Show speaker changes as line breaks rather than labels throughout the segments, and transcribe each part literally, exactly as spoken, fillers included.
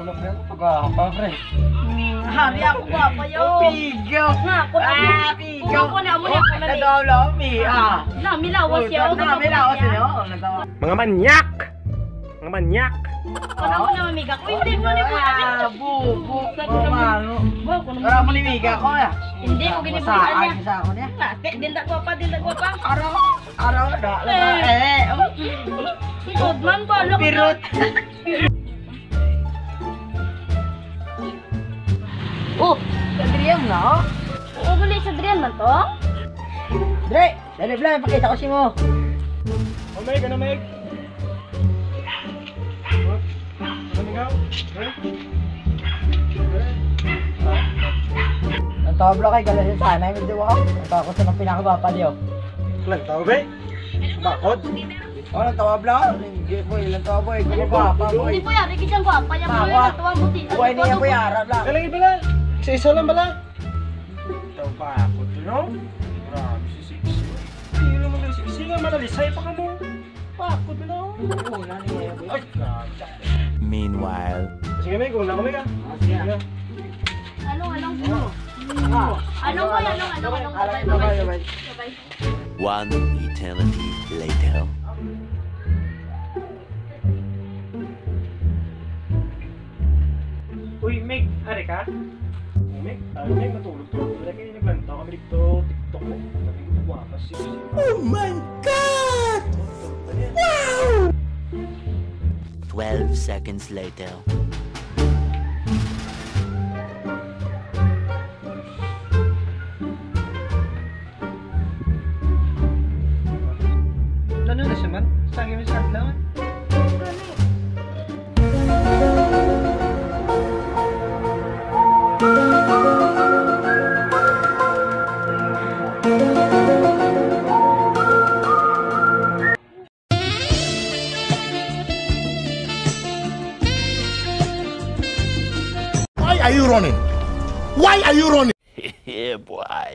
Alam mo yan, pag-ahapa, pre.
Hari ako gwapa yun.
Pigaw!
Nga, kung ako,
Ah, pigaw!
kung ako na mo yan, kung na may...
Nadawlaw, pi, ah!
Na, milawas yun.
Milawas yun.
Mga manyak! Mga manyak!
Kung ako na mamiga ko, hindi mo ni
Ah, bubu, bumano.
Kung
Kaya mo nimiga ko, ya.
Hindi ko ginibukaan niya.
Sa ako niya.
Nate, dinda ko pa, dinda ko pa.
Araw, araw, da, eh, oh.
Ikot man ko, alam ko.
Pirot.
Oh,
Sa Driam na, oh.
oo, gali sa Drian man to.
Dre, dali blang, pakita ko si mo.
Oh, Meg, ano, Meg? Ano, ikaw?
Ang tablo kay galas sa sana, hindi ko ako. Ako sa nang pinakabapa diyo.
Lang tao, be? Bakod?
Oh, nang tawabla. Hindi boy, lang tawa boy. Kumabapa boy.
Hindi po yan, rikit yan ko. Paya mo
Bawa.
yun, natuwa mo di.
Buhay niya boy, harap lang.
Kalang iba lang. Isa-isa lang bala. Ito bakod, you know? Grabe si Siksi. Hindi naman yung Siksi nga manalisay pa ka mo. Bakod na lang.
Una niya boy.
Ay, grabe.
Meanwhile.
Sige, Meg, una ka, Meg, ah.
Sige.
Anong, anong,
Ah.
anong boy, anong, anong, anong,
Alay,
babay,
babay,
babay.
babay.
Babay.
One eternity later.
Uy, Meg, are ka? Meg, tayo Meg, matulog-tulog. Wala kayo naglanta kami dito, TikTok mo. Sabi ko, buwakas si Siksi.
Oh my God! Wow! Twelve seconds later.
Ano na siya man? Saan yung start lang?
Why are you running? Why are you running?
Yeah, boy.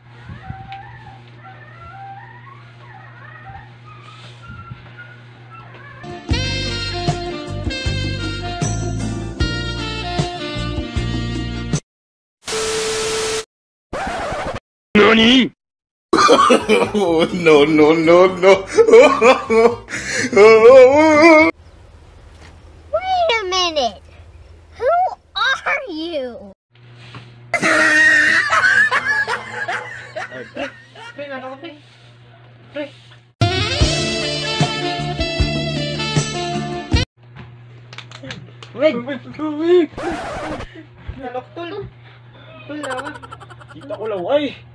Nani? Oh, no, no, no, no.
Wait a minute. Who are you?
Pre, ano ka, pre? Pre.
Meg!
Meg! Nalok, tol. Tol, naman. Kita ko lang, ay.